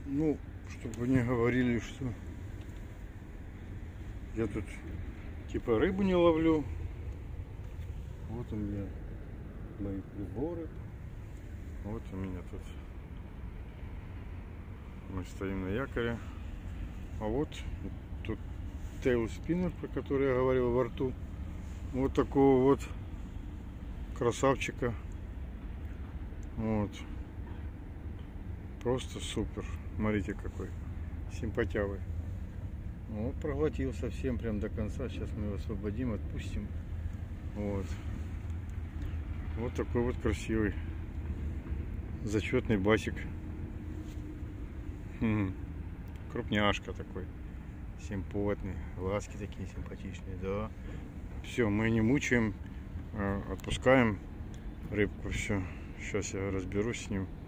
Ну, чтобы не говорили, что я тут типа рыбу не ловлю. Вот у меня мои приборы. Вот у меня тут. Мы стоим на якоре. А вот тут тейл спиннер, про который я говорил, во рту. Вот такого вот красавчика. Вот. Просто супер. Смотрите, какой симпатявый. Вот, проглотил совсем прям до конца. Сейчас мы его освободим, отпустим. Вот. Вот такой вот красивый, зачетный басик. Крупняшка такой. Симпотный. Глазки такие симпатичные, да. Все, мы не мучаем, отпускаем рыбку. Все. Сейчас я разберусь с ним.